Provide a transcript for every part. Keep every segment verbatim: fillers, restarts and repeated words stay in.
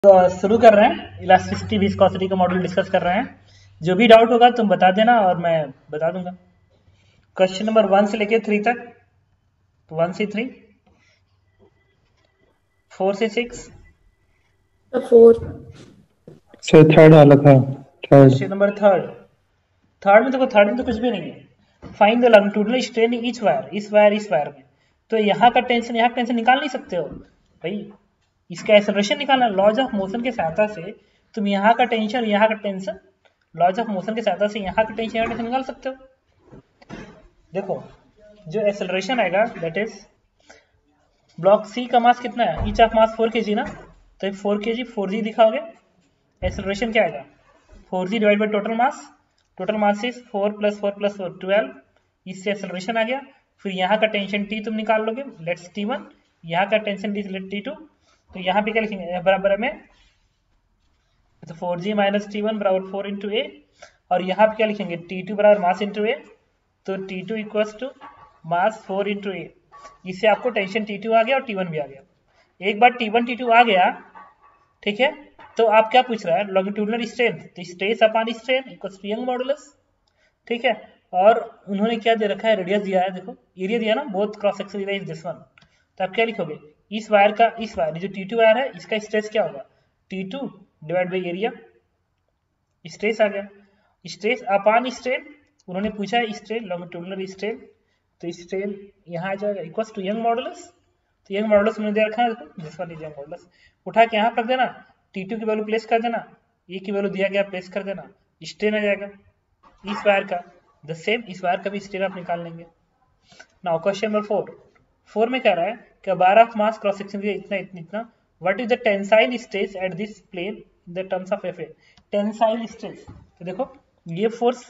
तो शुरू कर रहे हैं, इलास्टिसिटी विस्कोसिटी का मॉड्यूल डिस्कस कर रहे हैं। जो भी डाउट होगा तुम बता देना और मैं बता दूंगा। क्वेश्चन नंबर वन से लेके थ्री तक, वन से थ्री, फोर से सिक्स, फोर से थर्ड वाला था। Third question number third third में देखो, थर्ड में तो कुछ भी नहीं है। Find the longitudinal strain in each wire, इस वायर इस वायर में। तो यहाँ का टेंशन यहाँ का टेंशन निकाल नहीं सकते हो भाई, इसका एक्सेलरेशन निकालना। लॉज ऑफ मोशन की सहायता से तुम यहाँ का टेंशन यहाँ का टेंशन, लॉज ऑफ मोशन की सहायता से यहाँ का टेंशन यहाँ का टेंशन निकाल सकते हो। देखो जो एक्सेलरेशन आएगा दैट इज ब्लॉक सी का मास कितना है, ईच ऑफ मास फोर के जी ना, तो फोर के जी फोर जी दिखाओगे। एक्सेलरेशन क्या आएगा, four g divide by total mass, total mass is four plus four plus four twelve, इससे एक्सेलरेशन आ गया। फिर यहाँ का टेंशन टी तुम निकाल लोगे, लेट्स टी वन, यहाँ का टेंशन टी टू, तो यहाँ पे क्या लिखेंगे बराबर में, तो four g minus T one बराबर फोर इंटू ए, और यहाँ पे क्या लिखेंगे टी टू बराबर मास इंटू ए, तो T two equals to mass four into a. इससे आपको टेंशन टी टू आ गया और टी वन भी आ गया। एक बार टी वन टी टू आ गया, ठीक है, तो आप क्या पूछ रहा है, लॉन्गिट्यूडिनल स्ट्रेन, तो stress upon strain equals to Young modulus, ठीक है। और उन्होंने क्या दे रखा है, रेडियस दिया है, देखो एरिया दिया ना, both cross section is this one, तो आप क्या लिखोगे, इस वायर का, इस वायर जो टी टू वायर है इसका स्ट्रेस क्या होगा, T two divide by area, stress आ गया। स्ट्रेस अपॉन स्ट्रेन, उन्होंने पूछा है स्ट्रेन, लॉन्गिट्यूडिनल स्ट्रेन, तो स्ट्रेन यहाँ आ जाएगा इक्वल्स टू यंग मॉडुलस, तो यंग मॉडुलस उन्होंने दे रखा है, देखो this one is Young modulus, उठा के यहाँ रख देना, टी टू की वैल्यू प्लेस कर देना, ए की वैल्यू दिया गया प्लेस कर देना, स्ट्रेन आ जाएगा इस वायर का, द सेम इस वायर का भी स्ट्रेन आप निकाल लेंगे। Now question number four, four में कह रहा है कि bar of mass cross section इतना इतना इतना, what is the tensile stress at this plane in the terms of F A. Tensile stress, तो देखो ये फोर्स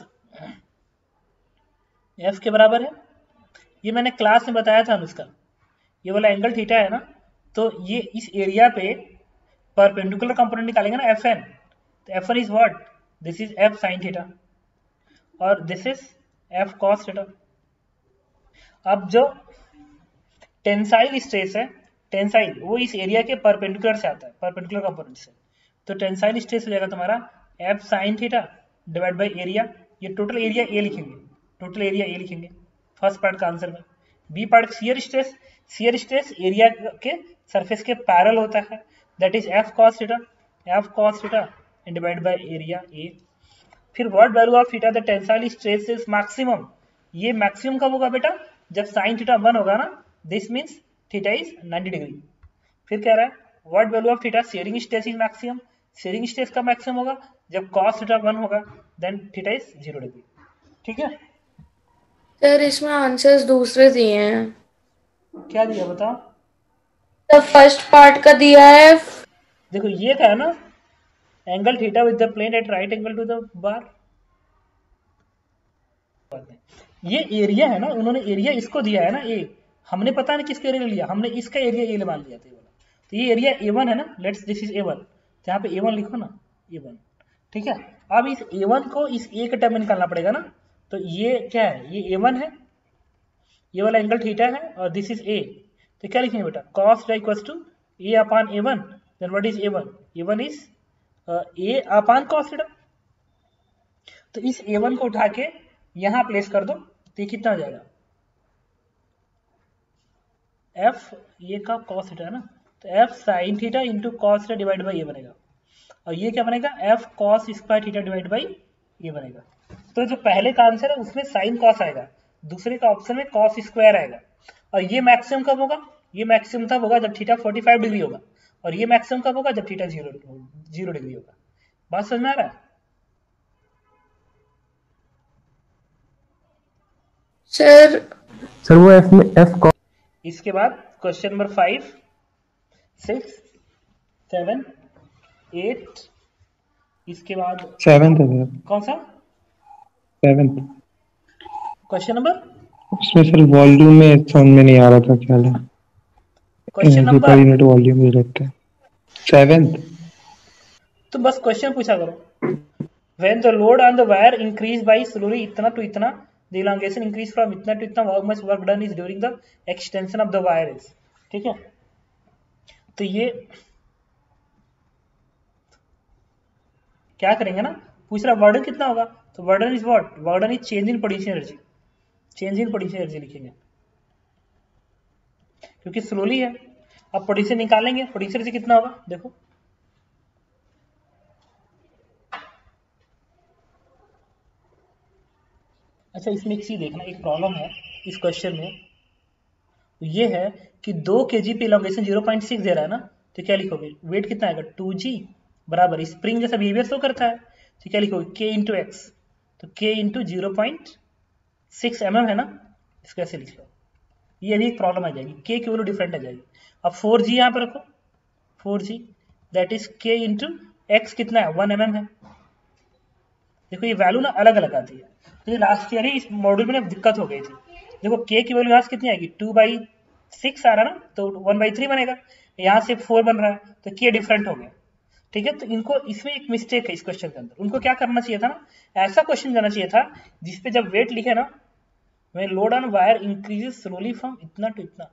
एफ के बराबर है, ये मैंने क्लास में बताया था अनुष्का, ये वाला एंगल थीटा है ना, तो ये इस एरिया पे परपेंडिकुलर कंपोनेंट निकालेंगे ना एफ एन, तो F N is what, this is F sine theta और this is F cos theta. अब जो टेंसाइल स्ट्रेस है, टेंसाइल वो इस एरिया के परपेंडिकुलर से आता है, परपेंडिकुलर कंपोनेंट से, तो टेंसाइल स्ट्रेस हो जाएगा तुम्हारा F sine theta divide by area, ये टोटल एरिया ए लिखेंगे, टोटल एरिया ए लिखेंगे फर्स्ट पार्ट का आंसर में। B part shear stress, shear stress area के सरफेस के पैरेलल होता है, that is F cos theta, F cos theta divide by area A. फिर what value of theta the tensile stress is maximum, ये maximum कब होगा बेटा, जब साइन थीटा वन होगा ना, this means theta is ninety degree. फिर कह रहा है what value of theta shearing stress is maximum, shearing stress का मैक्सिमम होगा जब cos थीटा वन होगा, then theta is zero degree, ठीक है। सर इसमें आंसर्स दूसरे दिए हैं, क्या दिया बताओ, तो फर्स्ट पार्ट का दिया है, देखो ये क्या है ना, angle theta with the plane at right angle to the bar, ये एरिया है ना, उन्होंने एरिया इसको दिया है ना ए, हमने पता नहीं किसका एरिया लिया, हमने इसका एरिया ए मान लिया था, तो ये एरिया ए वन है ना, let's this is A one, तो यहाँ पे ए वन लिखो ना, ए वन, ठीक है। अब इस ए वन को इस ए के टर्म में निकालना पड़ेगा ना, तो ये क्या है, ये ए वन है, ये वाला एंगल थीटा है और दिस इज ए, तो क्या लिखेंगे बेटा, cos theta equals to A upon A one, then what is A one, A one is A upon cos theta, तो इस ए वन को उठा के यहां प्लेस कर दो, तो ये कितना हो जाएगा, एफ ये का cos थीटा है ना, तो F sine theta into cos theta divide by A बनेगा, और ये क्या बनेगा, F cos square theta divide by A बनेगा। तो जो पहले का आंसर है उसमें साइन कॉस आएगा, दूसरे का ऑप्शन में कॉस स्क्वायर आएगा, और ये मैक्सिमम कब होगा, ये मैक्सिमम तब होगा जब थीटा फोर्टी फाइव डिग्री होगा, और ये मैक्सिमम कब होगा जब थीटा जीरो जीरो डिग्री होगा। बात समझ में आ रहा है सर सर वो एफ में एफ कॉस, इसके बाद question number five, six, seven, eight, इसके बाद सेवेंथ है सर, कौन सा सेवेंथ क्वेश्चन नंबर, उसमें सर वॉल्यूम में समझ में नहीं आ रहा था क्या है, क्वेश्चन पर नंबर, यूनिट वॉल्यूम ही रहता है सेवेंथ। तो बस क्वेश्चन पूछा करो, when the load on the wire increase by slowly इतना to इतना, the elongation increase from इतना to इतना, how much work done is during the extension of the wire is, ठीक है। तो ये क्या करेंगे ना, पूछ रहा वर्डन कितना होगा, तो work done is what, work done is change in potential energy, change in potential energy लिखेंगे क्योंकि स्लोली है। अब पोटेंशियल निकालेंगे, पोटेंशियल एनर्जी कितना होगा देखो, अच्छा इसमें एक चीज देखना, एक प्रॉब्लम है इस क्वेश्चन में, ये है कि दो के जी पे इलॉन्गेशन जीरो पॉइंट सिक्स दे रहा है ना, तो क्या लिखोगे, वेट कितना आएगा टू जी बराबर स्प्रिंग जैसा बिहेवियर शो करता है, तो क्या लिखोगे के इंटू एक्स, तो K into zero point six M M है ना, इसको ऐसे लिख लो, ये भी एक प्रॉब्लम आ जाएगी, के की वैल्यू डिफरेंट आ जाएगी। अब फोर जी यहाँ पे रखो, four G that is K into X कितना है वन एम एम है, देखो ये वैल्यू ना अलग अलग आती है, तो ये लास्ट ईयर ही इस मॉड्यूल में ना दिक्कत हो गई थी। देखो के की वैल्यू यहाँ से कितनी आएगी, टू बाई सिक्स आ रहा ना, तो वन बाई थ्री बनेगा, यहाँ से फोर बन रहा है, तो के डिफरेंट हो गया, ठीक है। तो इनको इसमें एक मिस्टेक है इस क्वेश्चन के अंदर, उनको क्या करना चाहिए था ना, ऐसा क्वेश्चन देना चाहिए था जिसपे जब वेट लिखे ना, मैं load on wire increases slowly from इतना टू इतना,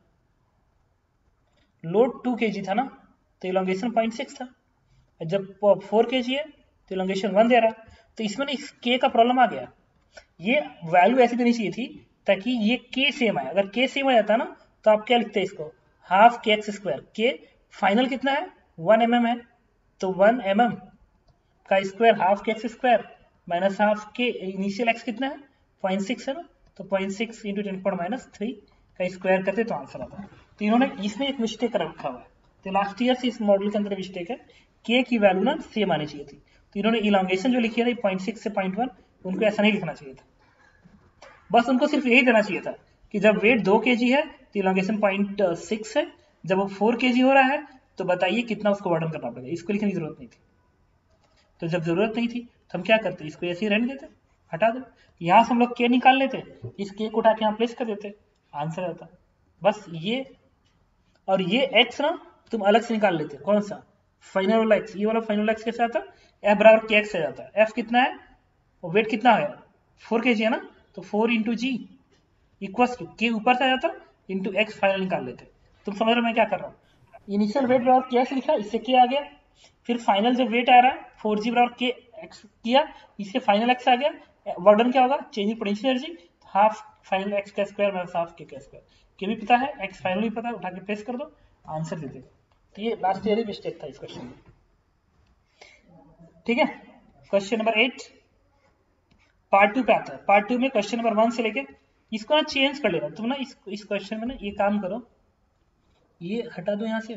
लोड टू के जी था ना, तो इलॉन्गेशन पॉइंट सिक्स था, जब फोर के जी है तो इलॉन्गेशन वन दे रहा है, तो इसमें ना इस के का प्रॉब्लम आ गया, ये वैल्यू ऐसी देनी चाहिए थी ताकि ये के सेम आए, अगर के सेम आ जाता ना तो आप क्या लिखते हैं इसको, हाफ के एक्स स्क्वायर, के फाइनल कितना है वन एम एम है, तो वन एम एम का square half K X square minus half K initial X कितना है पॉइंट सिक्स है ना, तो point six into ten power minus three का स्क्वायर करते तो आंसर आता है। तो इन्होंने इसमें एक मिस्टेक कर रखा हुआ है, तो लास्ट ईयर से इस मॉडल के अंदर मिस्टेक है, के की वैल्यू ना सेम आनी चाहिए थी, तो इन्होंने इलॉन्गेशन जो लिखी है ना पॉइंट सिक्स से पॉइंट वन, उनको ऐसा नहीं लिखना चाहिए था, बस उनको सिर्फ यही देना चाहिए था कि जब वेट दो के जी है तो इलॉन्गेशन पॉइंट सिक्स है, जब वो फोर के जी हो रहा है तो बताइए कितना उसको वर्डन करना पड़ेगा, इसको लिखने की जरूरत नहीं थी। तो जब जरूरत नहीं थी तो हम क्या करते, इसको ऐसे ही रहने देते, हटा दो, यहाँ से हम लोग के निकाल लेते, इस के को उठा के यहाँ प्लेस कर देते, आंसर आता। बस ये और ये एक्स ना तुम अलग से निकाल लेते, कौन सा फाइनल वाला एक्स, ये वाला फाइनल एक्स कैसे आता, एफ बराबर के एक्स आ जाता है, एफ कितना है और वेट कितना है फोर के जी है ना, तो four into G equal to K ऊपर से आ जाता इंटू एक्स फाइनल निकाल लेते। तुम समझ रहे हो मैं क्या कर रहा हूँ, इनिशियल वेट बराबर के एक्स लिखा, इससे के आ गया, फिर फाइनल जो वेट आ रहा है फोर जी बराबर के एक्स किया, इससे फाइनल एक्स आ गया, वर्डन क्या होगा change in potential energy, half final X का स्क्वायर माइनस हाफ के का स्क्वायर, के भी पता है एक्स फाइनल भी पता है, उठा के प्लेस कर दो आंसर दे देगा। तो ये लास्ट ईयर ही मिस्टेक था इस क्वेश्चन में, ठीक है। Question number eight part two पे आता है, पार्ट टू में क्वेश्चन नंबर वन से लेके इसको ना चेंज कर लेना तुम ना, इस इस क्वेश्चन में ना ये काम करो, ये हटा दो यहां से,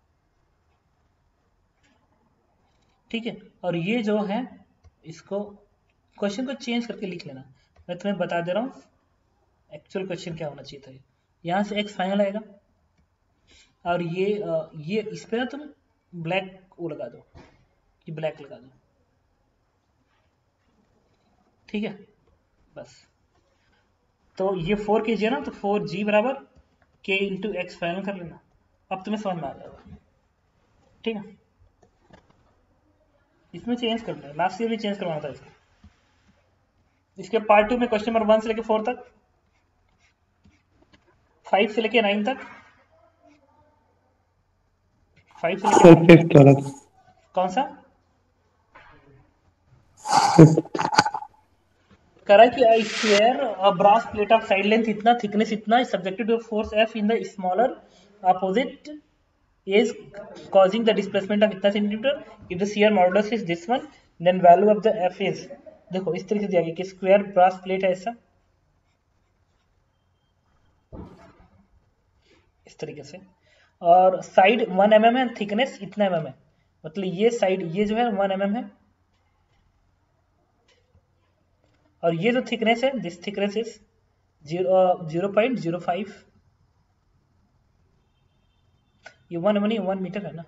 ठीक है, और ये जो है इसको क्वेश्चन को चेंज करके लिख लेना, मैं तुम्हें बता दे रहा हूँ एक्चुअल क्वेश्चन क्या होना चाहिए था। यहाँ से एक्स फाइनल आएगा और ये ये इस पे ना तुम ब्लैक वो लगा दो, ये ब्लैक लगा दो, ठीक है बस। तो ये फोर के जी है ना, तो फोर जी बराबर के इंटू एक्स फाइनल कर लेना, अब तुम्हें समझ में आ जाएगा, ठीक है। इसमें चेंज करना है, लास्ट ईयर भी चेंज करवाना था इसको। इसके पार्ट टू में क्वेश्चन नंबर वन से लेके फोर तक, फाइव से लेके नाइन तक, फाइव से लेके फिफ्थ वाला कौन सा करा कि I square a brass plate of side length इतना, थिकनेस इतना, subjected to force F in the smaller opposite is causing the displacement of इतना centimetre, if the shear modulus is this one then value of the f is, देखो इस तरीके से दिया गया कि स्क्वायर ब्रास प्लेट है ऐसा, इस तरीके से, और साइड वन एम एम है, थिकनेस इतना एम एम है, मतलब ये साइड ये जो है वन एम एम है, और ये जो थिकनेस है this thickness is zero zero point zero five, ये वन मनी वन मीटर है ना,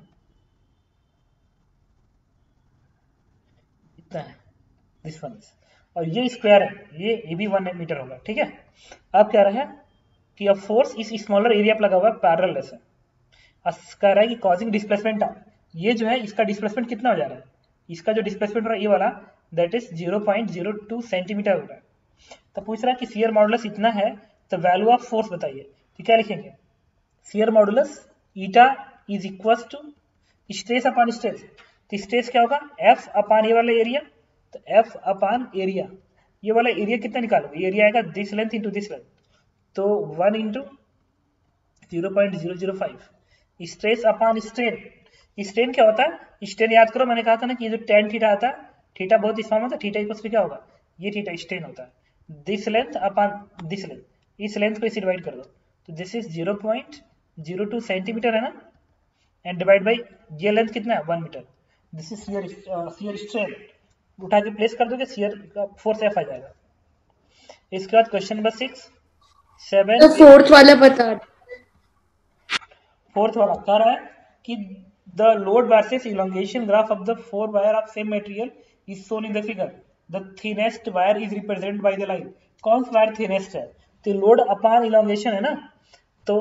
इतना है दिस वन, और ये स्क्वायर है, ये ये भी वन मीटर होगा, ठीक है। अब क्या रहा है कि अब फोर्स इस स्मॉलर एरिया पर लगा हुआ है पैरेलल से, कह रहा है कि कॉजिंग डिस्प्लेसमेंट, ये जो है इसका डिस्प्लेसमेंट कितना हो जा रहा है, इसका जो डिस्प्लेसमेंट हो रहा है ये वाला that is zero point zero two centimetre हो रहा है। तो पूछ रहा है कि शियर मॉडुलस इतना है तो वैल्यू ऑफ फोर्स बताइए, तो क्या लिखेंगे, shear modulus eta is equal to stress upon stress, तो स्ट्रेस क्या होगा, एफ अपान ये वाला एरिया, तो एफ अपान एरिया, ये वाला एरिया कितना निकालोगे, एरिया आएगा this length into this length, तो one into zero point zero zero five, stress upon strain. Strain क्या होता है, स्ट्रेन याद करो, मैंने कहा था ना कि जो टेन थीटा आता है, थीटा बहुत इस फॉर्म होता है, थीटा इक्वल्स क्या होगा, ये थीटा स्ट्रेन होता है, this length upon this length, इस लेंथ को इसे डिवाइड कर दो, तो this is zero point zero two centimetre है ना, एंड डिवाइड बाई ये लेंथ कितना है, one metre, this is shear shear strain, उठा के प्लेस कर दोगे, शियर का फोर्स एफ आ जाएगा। इसके बाद क्वेश्चन नंबर सिक्स सेवन, तो फोर्थ वाला बता दो। फोर्थ वाला कह रहा है कि the load versus elongation graph of the four wire of same material is shown in the figure, the thinnest wire is represented by the line. कौन सा वायर थिनेस्ट है, तो लोड अपान इलोंगेशन है ना, तो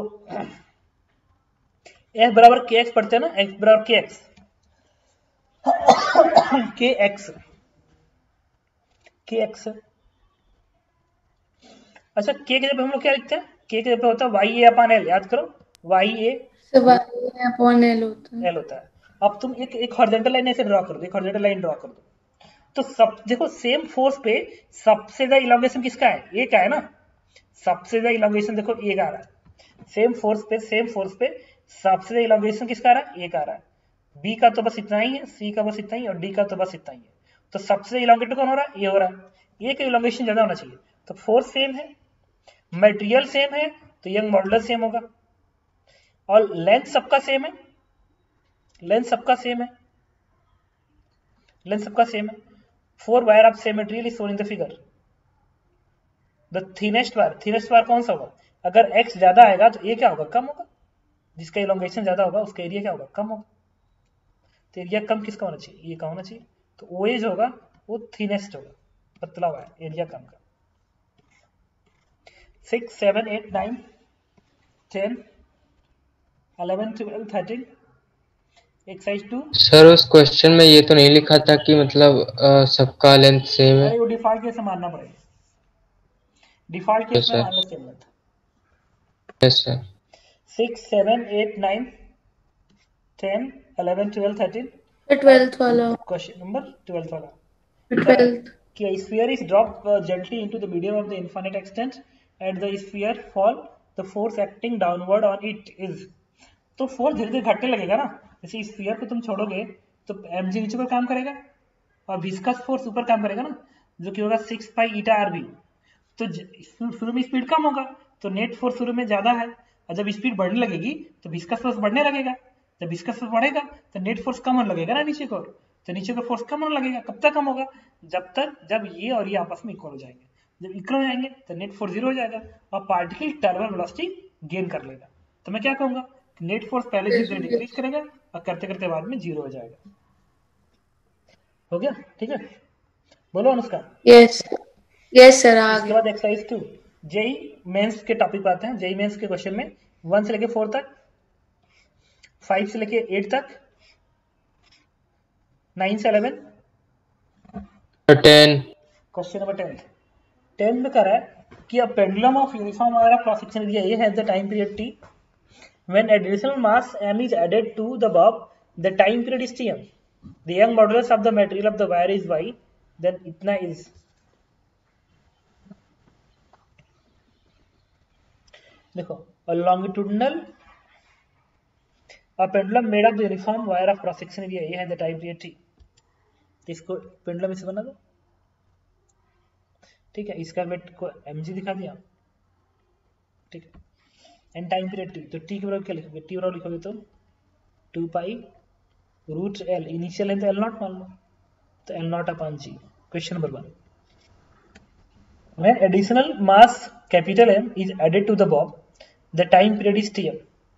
एफ बराबर के एक्स पढ़ते हैं ना, एक्स बराबर के एक्स के एक्स के एक्स अच्छा के के जब हम लोग क्या लिखते हैं, के के जब होता है वाई ए अपान एल, याद करो वाई ए अपॉन एल होता है एल होता है। अब तुम एक एक हॉरिजॉन्टल लाइन ऐसे ड्रॉ कर दो, एक हॉरिजॉन्टल लाइन ड्रॉ कर दो, तो सब देखो सेम फोर्स पे सबसे ज्यादा इलोंगेशन किसका है, ए का है ना, सबसे ज्यादा इलोंगेशन देखो ए का आ रहा है, सेम फोर्स पे सेम फोर्स पे सबसे ज्यादा इलोंगेशन किसका आ रहा है, ए का आ रहा है, बी का तो बस इतना ही है, सी का बस इतना ही और डी का तो बस इतना ही है, तो सबसे इलोंगेटेड कौन हो रहा है, ए हो रहा है, ए का इलोंगेशन ज्यादा होना चाहिए, तो फोर्स सेम है, मटेरियल सेम है, तो यंग मॉडुलस सेम होगा, और लेंथ सबका सेम है, लेंथ सबका सेम है, लेंथ सबका सेम है, four wire of same material is shown in the figure, the thinnest wire, thinnest wire कौन सा होगा, अगर x ज्यादा आएगा तो ए क्या होगा, कम होगा, जिसका इलोंगेशन ज्यादा होगा उसका एरिया क्या होगा, कम होगा, तो एरिया कम किसका होना चाहिए, ये का होना चाहिए, तो ओ ए जो होगा वो थिनेस्ट होगा, पतला हुआ है, एरिया कम का। Six seven eight nine ten eleven twelve thirteen exercise two. Sir उस क्वेश्चन में ये तो नहीं लिखा था कि मतलब अ, सबका लेंथ सेम है। अरे वो डिफॉल्ट केस में मानना पड़ेगा, डिफॉल्ट केस में मानना same length. Yes sir. Six seven eight nine ten eleven twelve thirteen twelfth वाला क्वेश्चन नंबर ट्वेल्थ वाला, ट्वेल्थ कि a sphere is dropped uh, gently into the medium of the infinite extent and the sphere fall, the force acting downward on it is, तो force धीरे धीरे घटने लगेगा ना, जैसे स्फीयर को तुम छोड़ोगे तो एम जी नीचे पर काम करेगा और विस्कस फोर्स ऊपर काम करेगा ना, जो कि होगा six pi eta R B, तो शुरू में स्पीड कम होगा तो नेट फोर्स शुरू में ज्यादा है, और जब स्पीड बढ़ने लगेगी तो विस्कस फोर्स बढ़ने लगेगा, जब विस्कस फोर्स बढ़ेगा तो नेट फोर्स कम होने लगेगा ना नीचे को, तो नीचे का फोर्स कम होने लगेगा, कब तक कम होगा, जब तक जब ये और ये आपस में इक्वल हो जाएंगे, जब इक्वल हो जाएंगे तो नेट फोर्स जीरो हो जाएगा और पार्टिकल टर्मिनल वेलोसिटी गेन कर लेगा, तो मैं क्या कहूंगा, नेट फोर्स पहले धीरे डिक्रीज करेगा और करते करते बाद में जीरो हो जाएगा। हो गया, ठीक है, बोलो अनुष्का। यस यस सर आ इसके गया। बाद एक्सरसाइज टू, जेई मेंस के टॉपिक आते हैं, जेई मेंस के क्वेश्चन में वन से लेके फोर तक, फाइव से लेके एट तक, नाइन से eleven, ten. Question number ten ten में कर रहा है कि a pendulum of uniform wire of cross section area A has the time period t, when additional mass m is added to the bob, the time period is tm, the young modulus of the material of the wire is y, then itna is, देखो a longitudinal a pendulum made of the uniform wire of cross section area A has the time period t, इसको pendulum इसे बना दो, ठीक है, इसका wait को mg दिखा दिया, ठीक है, एंड टाइम पीरियड टी, तो टी के बराबर क्या लिखोगे, टी बराबर लिखोगे तो two pi root L, initial length L nought मान लो, तो L nought upon G. Question number one, when additional mass capital M is added to the bob, the time period is T M,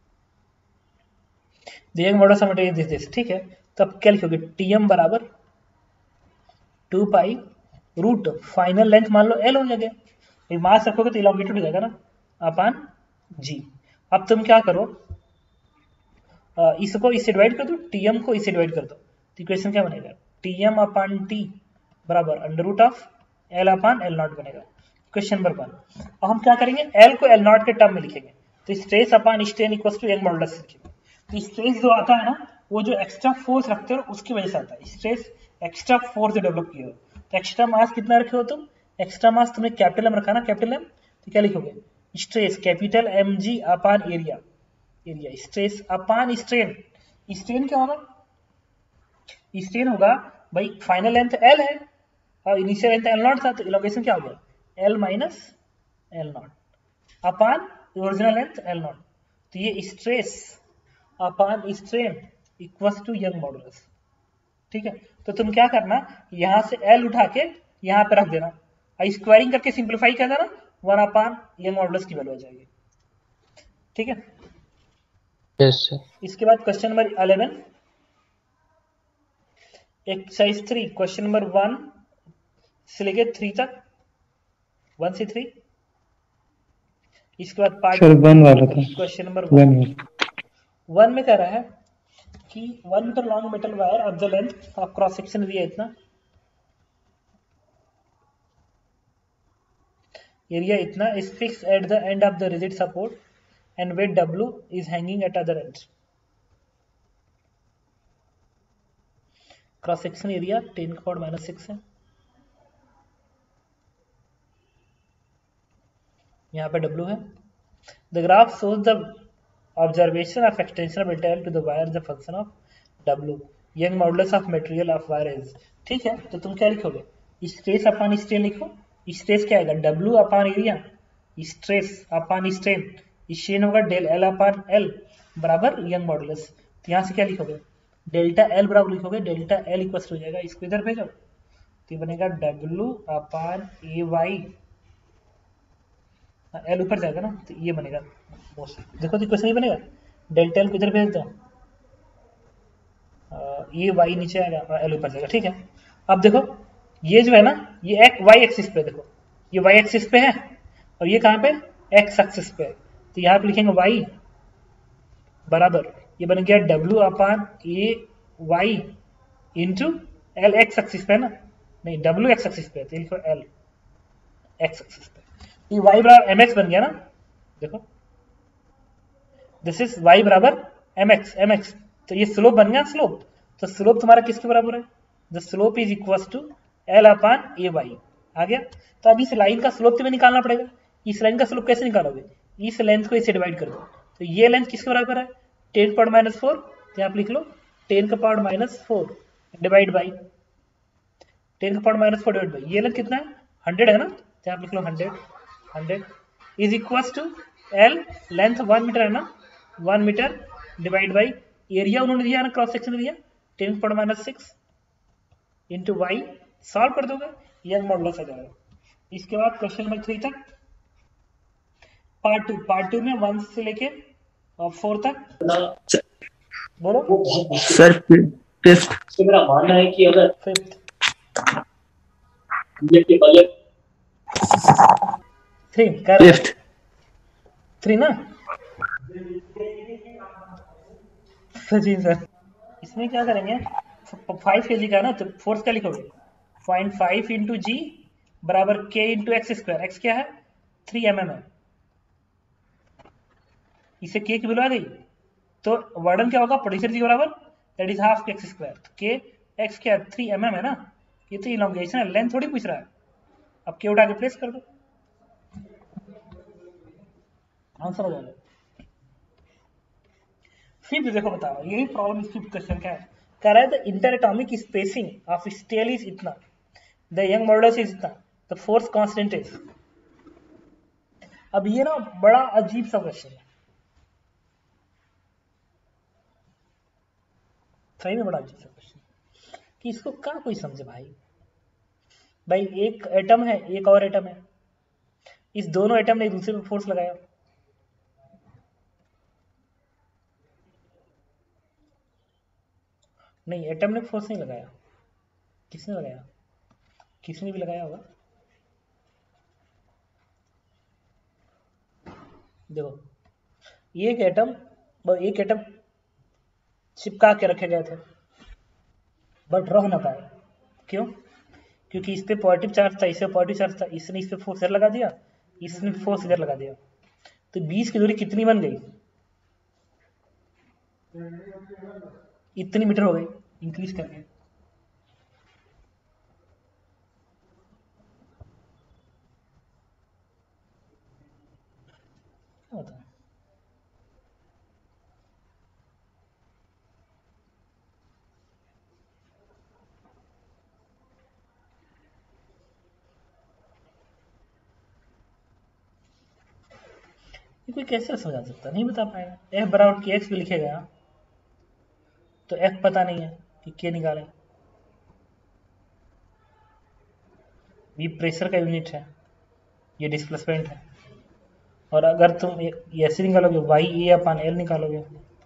the Young modulus of material is this, ठीक है, तो अब क्या लिखोगे, T M बराबर two pi root final length मान लो L हो जाएगा, मास रखोगे तो इलॉन्गेटेड हो जाएगा ना, अपान जी। अब तुम क्या करो, आ, इसको इससे डिवाइड कर दो, टीएम को इससे डिवाइड कर दो, तो इक्वेशन क्या बनेगा, टीएम अपान टी बराबर under root of L upon L nought बनेगा। क्वेश्चन नंबर वन, अब हम क्या करेंगे, एल को एल नॉट के टर्म में लिखेंगे, तो stress upon strain equal to Young modulus लिखेंगे, तो स्ट्रेस जो आता है ना वो जो एक्स्ट्रा फोर्स रखते हो उसकी वजह से आता है। स्ट्रेस एक्स्ट्रा फोर्स डेवलप किया हो तो एक्स्ट्रा मास कितना रखे हो तुम, एक्स्ट्रा मास तुमने कैपिटल एम रखा ना, कैपिटल एम, तो क्या लिखोगे, stress capital M G upon area, area stress upon strain. Strain क्या होगा, स्ट्रेन होगा भाई फाइनल लेंथ एल है और इनिशियल लेंथ एल नॉट था, तो इलोंगेशन क्या हो गया L minus L nought upon original length L nought. तो ये stress upon strain equals to Young modulus. ठीक है, तो तुम क्या करना, यहां से एल उठा के यहां पे रख देना, स्क्वायरिंग करके सिंप्लीफाई कर देना, वन अपान यंग मॉडुलस की वैल्यू आ जाएगी। ठीक है, यस सर। इसके बाद question number eleven, exercise three, question number one से लेके थ्री तक, वन से थ्री। इसके बाद पार्ट सर वन वाला था, क्वेश्चन नंबर वन वन। वाला। वन में कह रहा है कि one metre long metal wire of the length of cross section भी है इतना, एरिया इतना, is fix at the end of the rigid support and weight W is hanging at other end. Cross section area ten का power minus six है, यहाँ पे W है। The graph shows the observation of extension of delta L to the wire the function of W, Young modulus of material of wire is. ठीक है, तो तुम क्या लिखोगे, स्ट्रेस अपॉन स्ट्रेन लिखो। स्ट्रेस क्या आएगा, W upon area, stress upon strain, strain होगा डेल एल अपॉन एल बराबर यंग मॉडुलस। तो यहाँ से क्या लिखोगे, डेल्टा एल बराबर लिखोगे, डेल्टा एल इक्वल हो जाएगा, इसको इधर भेजो तो ये बनेगा W upon A Y, L ऊपर जाएगा ना, तो ये बनेगा मोस्टली। देखो तो क्वेश्चन ये बनेगा, डेल्टा एल को इधर भेज दो, ये वाई नीचे आएगा और एल ऊपर जाएगा। ठीक है, अब देखो ये जो है ना, ये एक वाई एक्सिस पे, देखो ये वाई एक्सिस पे है और ये कहाँ पे एक्स एक्सिस पे है, तो यहाँ पे लिखेंगे वाई बराबर, ये बन गया W upon A Y into L, X axis पे है ना, नहीं डब्ल्यू एक्स एक्सिस पे है तो लिखो एल एक्स एक्सिस पे, ये y बराबर एम एक्स बन गया ना। देखो दिस इज y बराबर एम एक्स, एम एक्स, तो ये स्लोप बन गया स्लोप, तो स्लोप तुम्हारा किसके बराबर है, the slope is equal to L upon A Y आ गया। तो अब इस लाइन का स्लोप तुम्हें निकालना पड़ेगा, इस लाइन का स्लोप कैसे निकालोगे, इस लेंथ को इससे डिवाइड कर दो, तो ये लेंथ किसके बराबर है, टेन पावर माइनस फोर, तो आप लिख लो टेन का power minus four divide by ten का power minus four divide by, ये लेंथ कितना है हंड्रेड है ना, तो आप लिख लो hundred, hundred is equal to L, length one metre है ना, one metre divide by area उन्होंने दिया ना, क्रॉस सेक्शन दिया ten power minus six into Y, solve कर दोगे यंग मॉडुलस आ जाएगा। इसके बाद क्वेश्चन नंबर थ्री तक, पार्ट टू, पार्ट टू में वन से लेके और फोर तक बोलो सर फिफ्थ। मेरा मानना है कि अगर फिफ्थ थ्री कर फिफ्थ थ्री ना, सचिन सर इसमें क्या करेंगे, फाइव के जी का ना, तो फोर्स क्या लिखोगे, पॉइंट फाइव इंटू जी बराबर के इंटू एक्स स्क्वायर, एक्स क्या है थ्री एम एम है, इसे के की वैल्यू आ गई, तो वर्डन क्या होगा पोटेंशियल जी बराबर that is half K X square, K X क्या थ्री एम एम है ना, ये तो इलॉन्गेशन है, लेंथ थोड़ी पूछ रहा है, अब के उठा के प्लेस कर दो आंसर हो जाएगा। फिफ्थ देखो बताओ, यही प्रॉब्लम इस फिफ्थ क्वेश्चन का है, कह रहा है the inter atomic spacing of steel is इतना, द यंग मॉडुलस इज इतना, द फोर्स कांस्टेंट इज। अब ये ना बड़ा अजीब सा क्वेश्चन है, सही में बड़ा अजीब सा क्वेश्चन कि इसको क्या कोई समझे भाई। भाई एक एटम है, एक और एटम है, इस दोनों एटम ने एक दूसरे पर फोर्स लगाया, नहीं एटम ने फोर्स नहीं लगाया, किसने लगाया, किसने भी लगाया होगा, देखो एक एटम एक एटम चिपका के रखे गए थे बट रह ना पाए, क्यों, क्योंकि इस पे पॉजिटिव चार्ज था, इस पे पॉजिटिव चार्ज था, इसने इस पे फोर्स इधर लगा दिया, इसने फोर्स इधर लगा दिया, तो बीच की दूरी कितनी बन गई, इतनी मीटर हो गई इंक्रीज करके। क्या होता है? ये कोई कैसे समझा सकता, नहीं बता पाएगा। एफ बराबर के एक्स भी लिखेगा तो एफ पता नहीं है कि के निकाले। ये प्रेशर का यूनिट है, ये डिस्प्लेसमेंट है। और अगर तुम ये ऐसे निकालोगे वाई ए अपान एल निकालोगे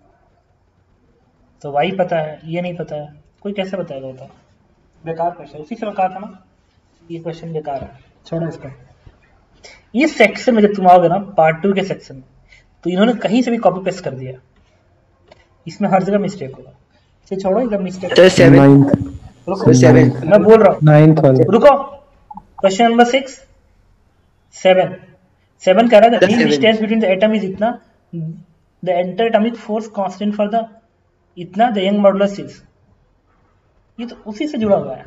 तो वाई पता है, ये नहीं पता है, कोई कैसे बताएगा? होता बेकार क्वेश्चन, इसी से कहा था ना ये क्वेश्चन बेकार है, छोड़ो इसको। ये सेक्शन में जब तुम आओगे ना पार्ट टू के सेक्शन में, तो इन्होंने कहीं से भी कॉपी पेस्ट कर दिया, इसमें हर जगह मिस्टेक होगा। इसे छोड़ो, एकदम मिस्टेक। रुको मैं बोल रहा हूँ, नाइन्थ वाले रुको। Question number six seven seven कह रहा है the mean distance between the atom is इतना, the inter atomic force constant for the इतना, द यंग मॉडुलस इज। ये तो उसी से जुड़ा हुआ है।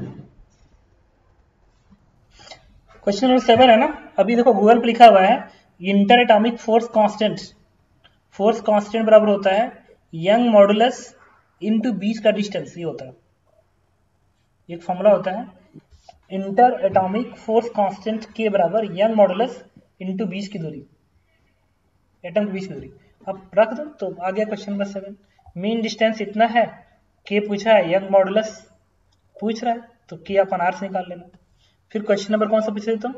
क्वेश्चन नंबर सेवन है ना, अभी देखो गूगल पे लिखा हुआ है inter atomic force constant. Force constant बराबर होता है यंग मॉडुलस इनटू बीच का डिस्टेंस। ये होता है, एक फॉर्मूला होता है इंटर एटॉमिक फोर्स कांस्टेंट के बराबर यंग मॉडुलस इनटू बीच की दूरी, एटम के बीच की दूरी। अब रख दो तो आ गया question number seven. Mean distance इतना है, के पूछा है, यंग मॉडुलस पूछ रहा है, तो के अपन आर से निकाल लेना। फिर क्वेश्चन नंबर कौन सा पूछ रहे तुम?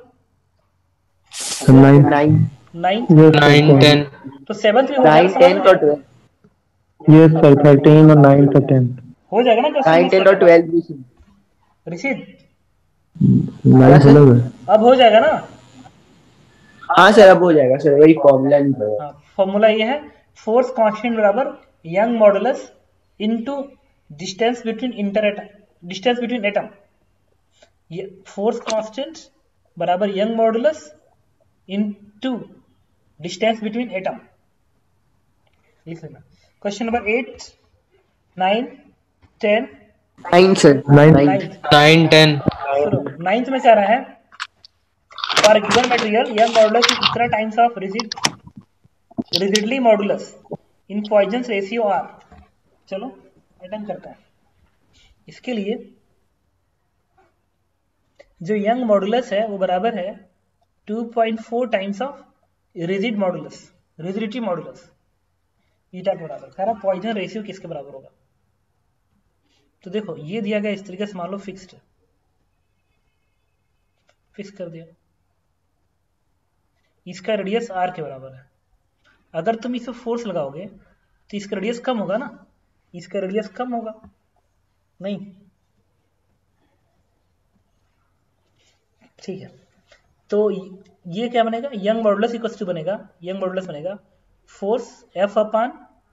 Nine ninth. नाइन टेन तो सेवंथ में हो जाएगा, टेन और ट्वेल्व ये सर थर्टीन और नाइन और टेन हो जाएगा ना नाइन टेन और क्वेश्चन ट्वेल्व ऋषिद? नाइन बोला अब हो जाएगा ना? हाँ सर अब हो जाएगा सर, वही फॉर्मूला नहीं पड़ेगा। हाँ, फॉर्मूला ये है फोर्स कांस्टेंट बराबर Young modulus into distance between inter atom, distance between atom. ये फोर्स कांस्टेंट बराबर Young modulus into distance between atom, लिख लेना। Question number eight nine ten nine sir nine ninth. Nine ten सुनो, ninth में क्या रहा है? For given material Young modulus is इतना times of rigid rigidly modulus in Poisson ratio R. चलो attempt करते हैं। इसके लिए जो यंग मॉडुलस है वो बराबर है two point four times of rigid modulus, rigidity modulus eta के बराबर। कह रहा पॉइजन रेशियो किसके बराबर होगा? तो देखो ये दिया गया इस तरीके से, मान लो फिक्स्ड है, फिक्स कर दिया। इसका रेडियस आर के बराबर है। अगर तुम इसे फोर्स लगाओगे तो इसका रेडियस कम होगा ना, इसका रेडियस कम होगा नहीं? ठीक है, तो ये क्या बनेगा? यंग मॉडुलस इक्वल टू बनेगा, यंग मॉडुलस बनेगा फोर्स एफ अपान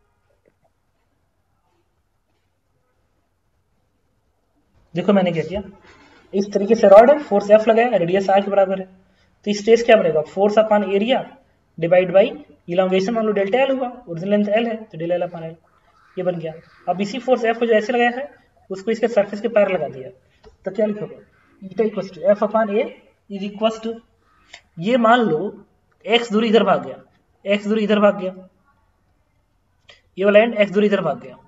देखो मैंने क्या किया, इस तरीके से रॉड है, फोर्स एफ लगाया, रेडियस आर के बराबर है, तो स्ट्रेस क्या बनेगा? Force upon area divide by elongation, मान लो डेल्टा एल हुआ, ओरिजिनल लेंथ एल है तो डेल्टा एल अपान एल, ये बन गया। अब इसी फोर्स एफ को जो ऐसे लगाया है उसको इसके सरफेस के पैर लगा दिया, तो क्या लिखोगे? Eta equal to F upon A is equal to, ये मान लो एक्स दूरी इधर भाग गया, एक्स दूरी इधर भाग गया, ये वाला एंड एक्स दूरी इधर भाग गया,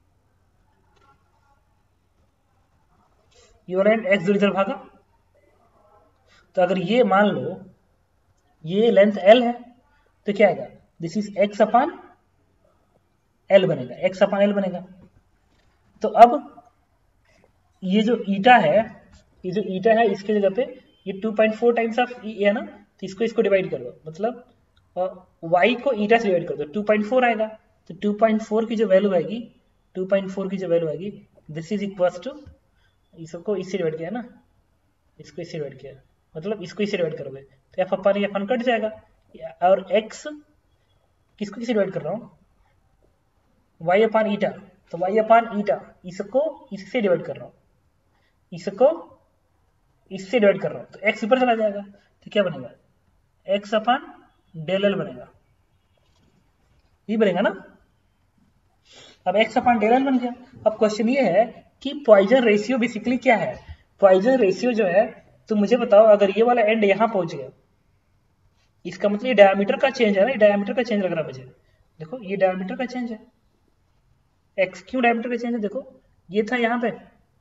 ये वाला एंड एक्स दूरी इधर भागा। तो अगर ये मान लो ये लेंथ एल है तो क्या आएगा? This is X upon L बनेगा, एक्स अपान एल बनेगा। तो अब ये जो ईटा है, ये जो ईटा है इसके जगह पे ये two point four times of E है ना, तो इसको इसको डिवाइड कर दो, मतलब वाई को ईटा से डिवाइड कर दो, टू पॉइंट फोर आएगा। तो टू पॉइंट फोर की जो वैल्यू आएगी, टू पॉइंट फोर की जो वैल्यू आएगी, दिस इज इक्वल टू, इसको इससे डिवाइड किया ना, इसको इससे डिवाइड किया, मतलब इसको इससे डिवाइड करोगे तो एफ अपान एफ कट जाएगा, और एक्स किसको किससे डिवाइड कर रहा हूँ? वाई अपान ईटा, तो वाई अपान ईटा इसको इससे डिवाइड कर रहा हूँ, इसको इससे डिवाइड कर रहा हूँ, तो एक्स ऊपर चला जाएगा, तो क्या बनेगा? एक्स अपान डेल एल बनेगा, ये बनेगा ना। अब एक्स अपॉन डेल एल बन गया। अब क्वेश्चन ये है कि पॉइजन रेशियो बेसिकली क्या है। पॉइजन रेशियो जो है, तो मुझे बताओ, अगर ये वाला एंड यहाँ पहुंच गया, इसका मतलब ये डायमीटर का चेंज है ना, डायमीटर का चेंज लग रहा है मुझे। देखो ये डायमीटर का चेंज है, एक्स क्यों डायमीटर का चेंज है, देखो ये था यहाँ पे,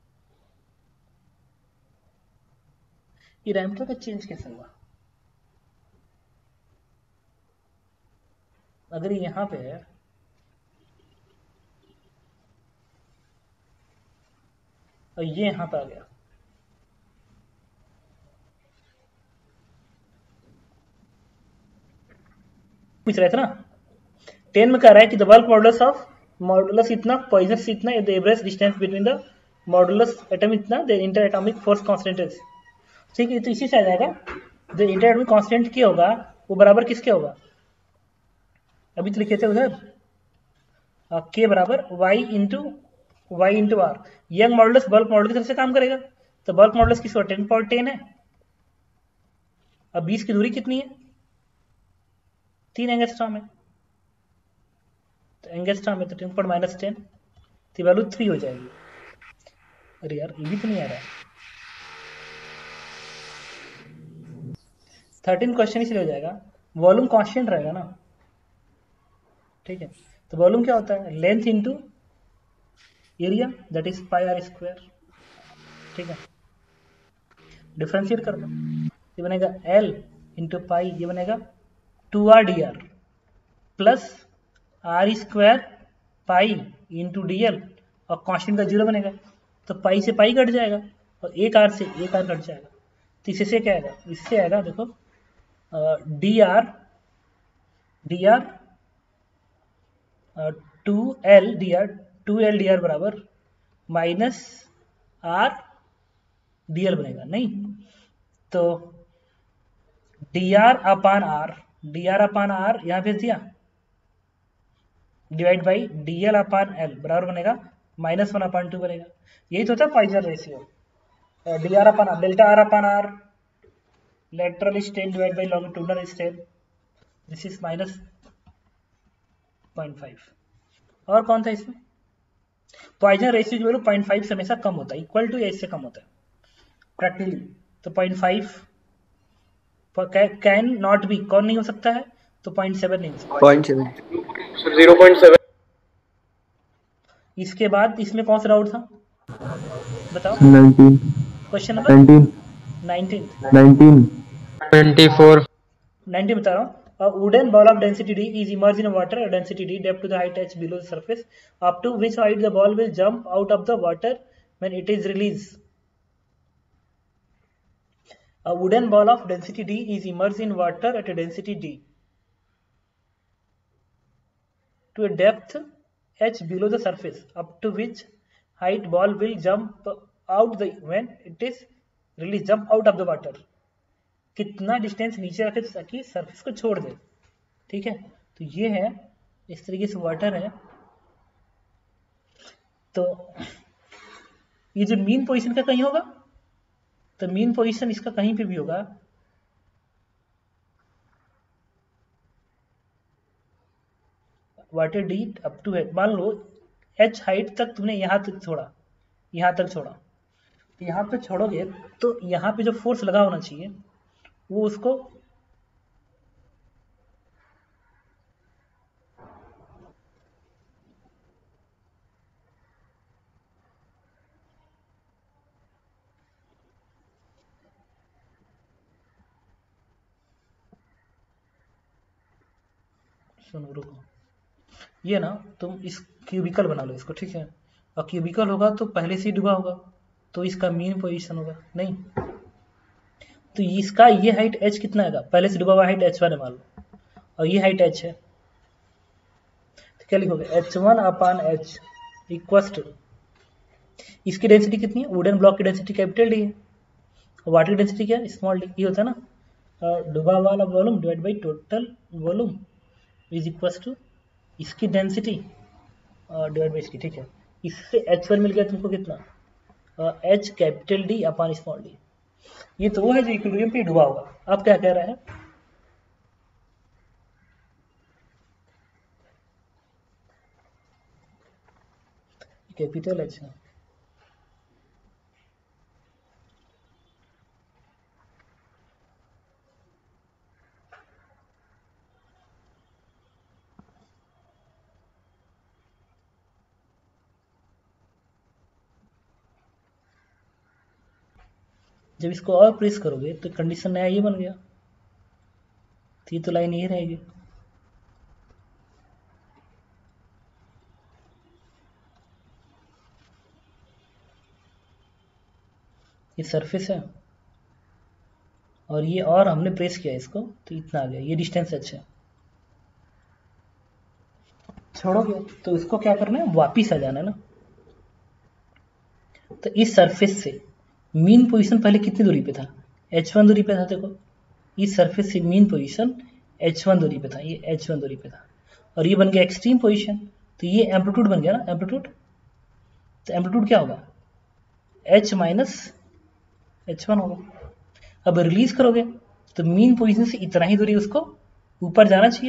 ये डायमीटर का चेंज कैसे हुआ। अगर यहाँ पे है और ये यहाँ पे आ गया, पूछ रहे थे ना, टेन में कह रहा है कि the bulk modulus of modulus इतना, पॉइजन इतना, the average distance between the modulus atom इतना, the inter atomic force constant is. ठीक है, तो इसी से आ जाएगा, जो इंटर एटॉमिक कांस्टेंट क्या होगा वो बराबर किसके होगा, अभी तो लिखे थे उधर, के बराबर Y into Y into R. Young modulus bulk modulus की तरफ से काम करेगा, तो बल्क मॉडुलस किसको टेन पावर टेन है। अब बीस की दूरी कितनी है, तीन एंगस्ट्रॉम है, तो एंगस्ट्रॉम में तो टेन पावर माइनस टेन, तो वैल्यू थ्री हो जाएगी। अरे यार ये भी तो नहीं आ रहा है, थर्टीन क्वेश्चन इसलिए हो जाएगा, वॉल्यूम कांस्टेंट रहेगा ना। ठीक है, तो वॉल्यूम क्या होता है, length into area, that is pi R square. ठीक है, डिफरेंशिएट कर दो, ये बनेगा एल इंटू पाई, ये बनेगा two R D R plus R square pi into D L, और कांस्टेंट का जीरो बनेगा, तो पाई से पाई कट जाएगा और एक आर से एक आर कट जाएगा, तो इससे क्या आएगा, इससे आएगा देखो D R D R two L D R two L D R बराबर माइनस आर डी एल बनेगा, नहीं तो D R upon R, D R upon R यहाँ भेज दिया, divide by D L upon L बराबर बनेगा माइनस वन अपान टू बनेगा। यही तो होता है Poisson ratio, D R upon R, delta R upon R lateral strain divided by longitudinal strain, this is minus zero point five। और कौन था इसमें, पॉइजन रेशियो की वैल्यू zero point five से हमेशा कम होता है, इक्वल टू या इससे कम होता है प्रैक्टिकली, तो zero point five can not be, कौन नहीं हो सकता है, तो zero point seven नहीं हो सकता, point seven zero point seven। इसके बाद इसमें कौन सा डाउट था बताओ, nineteen question number nineteen nineteen nineteen twenty-four। Nineteen बता रहा हूँ। A wooden ball of density D is immersed in water at density D depth to the height h below the surface, up to which height the ball will jump out of the water when it is released. A wooden ball of density D is immersed in water at a density D to a depth h below the surface, up to which height ball will jump out the when it is released, jump out of the water। कितना distance नीचे रखे ताकि surface को छोड़ दे। ठीक है, तो ये है, इस तरीके से वाटर है, तो ये जो मीन पोजीशन का कहीं होगा, तो मीन पोजीशन इसका कहीं पे भी होगा, वाटर डी अप टू है, मान लो एच हाइट तक तुमने यहां तक छोड़ा, यहां तक छोड़ा, तो यहां पे छोड़ोगे तो यहाँ पे जो फोर्स लगा होना चाहिए वो उसको सुनो रुको, ये ना तुम इस क्यूबिकल बना लो इसको, ठीक है, और क्यूबिकल होगा तो पहले से ही डूबा होगा, तो इसका मीन पोजीशन होगा नहीं, तो इसका ये हाइट h कितना आएगा, पहले से डूबा हुआ हाइट एच वन है मान लो, और ये हाइट h है, तो क्या लिखोगे H one upon H equals to, इसकी डेंसिटी कितनी है, वुडन ब्लॉक की डेंसिटी कैपिटल डी है, और वाटर की डेंसिटी क्या है, स्मॉल डी। ये होता है ना डूबा वाला volume divide by total volume is equals to इसकी डेंसिटी डिवाइड बाई इसकी। ठीक है, इससे एच वन मिल गया तुमको कितना, H capital D upon small D. ये तो वो है जो इक्विलिब्रियम पे डूबा होगा। अब क्या कह रहा है, कैपिटल एच है। जब इसको और प्रेस करोगे तो कंडीशन नया ये बन गया, तो ये तो लाइन ये रहेगी। ये सरफेस है और ये और हमने प्रेस किया इसको तो इतना आ गया, ये डिस्टेंस एच है। छोड़ोगे तो इसको क्या करना है, वापिस आ जाना है ना। तो इस सरफेस से मीन पोजीशन पहले कितनी दूरी पे था, एच वन दूरी पे था। देखो इस सरफेस से मीन पोजीशन एच वन दूरी पे था, ये एच वन दूरी पे था और ये बन गया एक्सट्रीम पोजीशन, तो ये एम्पलीट्यूड बन गया ना, एम्पलीट्यूड। तो एम्पलीट्यूड क्या होगा, एच माइनस एच वन होगा। अब रिलीज करोगे तो मीन पोजीशन से इतना ही दूरी उसको ऊपर जाना चाहिए।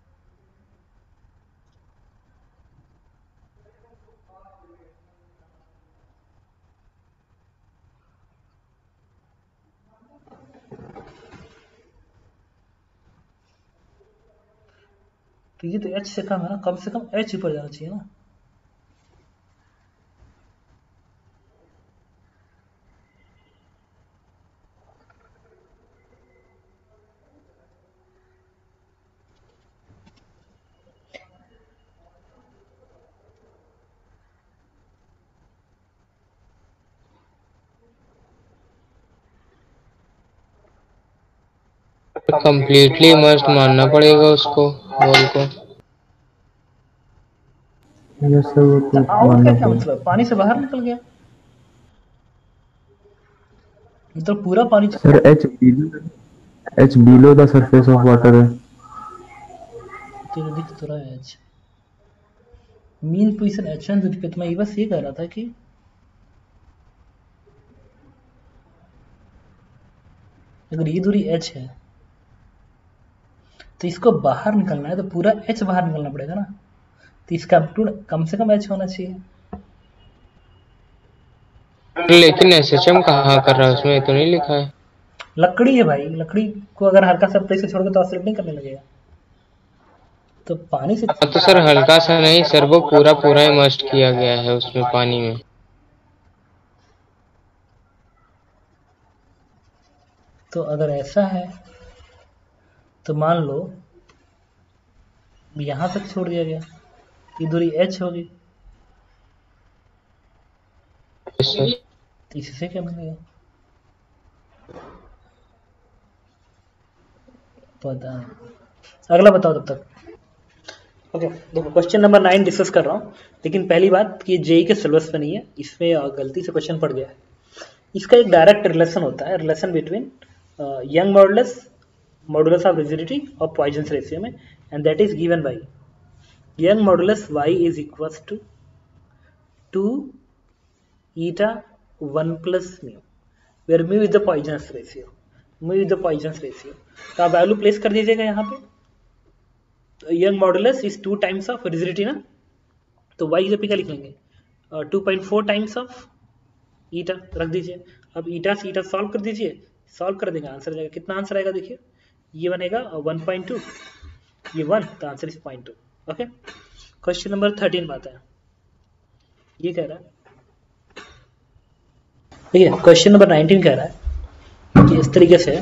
तो ये तो एच से कम है ना, कम से कम एच ऊपर जाना चाहिए ना। कंप्लीटली इमर्स्ड मानना पड़ेगा उसको, बॉल को। यस सर, वो तो आउट मानना का क्या पड़ेगा। मतलब, पानी से बाहर निकल गया, मतलब पूरा पानी चला sir H H below the surface of water है। तेरे दिख तो रहा है H. Mean position H one दूरी पे, तो मैं ये बस ये कह रहा था कि अगर ये दूरी एच है तो इसको बाहर निकलना है तो पूरा एच बाहर निकलना पड़ेगा ना, तो इसका एम्पलीट्यूड कम से कम एच होना चाहिए। लेकिन एस एच एम कहाँ कर रहा है, उसमें तो नहीं लिखा है। लकड़ी है भाई, लकड़ी को अगर हल्का सा प्रेस से छोड़ोगे तो ऑसिलेट नहीं करने लगेगा। तो पानी से हाँ, तो सर हल्का सा नहीं सर, वो पूरा पूरा इमर्स्ड किया गया है उसमें पानी में। तो अगर ऐसा है तो मान लो यहां तक छोड़ दिया गया, ये दूरी एच होगी, यस सर। तो इससे क्या बनेगा पता नहीं। अगला बताओ तब तक। ओके देखो क्वेश्चन नंबर नाइन डिस्कस कर रहा हूँ, लेकिन पहली बात कि जेई के सिलेबस में नहीं है, इसमें गलती से क्वेश्चन पड़ गया है। इसका एक डायरेक्ट रिलेशन होता है, relation between Young modulus, modulus of rigidity और पॉइजन्स रेशियो में, and that is given by Young modulus y is equals to two eta one plus mu, where mu is the Poisson's ratio, mu is the Poisson's ratio. तो आप value place कर दीजिएगा यहाँ पे। तो Young modulus is two times of rigidity ना, तो y जब क्या लिख लेंगे, two point four times of eta रख दीजिए। अब ईटा से ईटा सॉल्व कर दीजिए, सॉल्व कर देंगे आंसर जाएगा, कितना आंसर आएगा देखिए, ये बनेगा वन पॉइंट टू, ये वन, तो answer is point two. Okay question number thirteen बात है, ये कह रहा है, ठीक है। क्वेश्चन नंबर नाइनटीन कह रहा है कि इस तरीके से,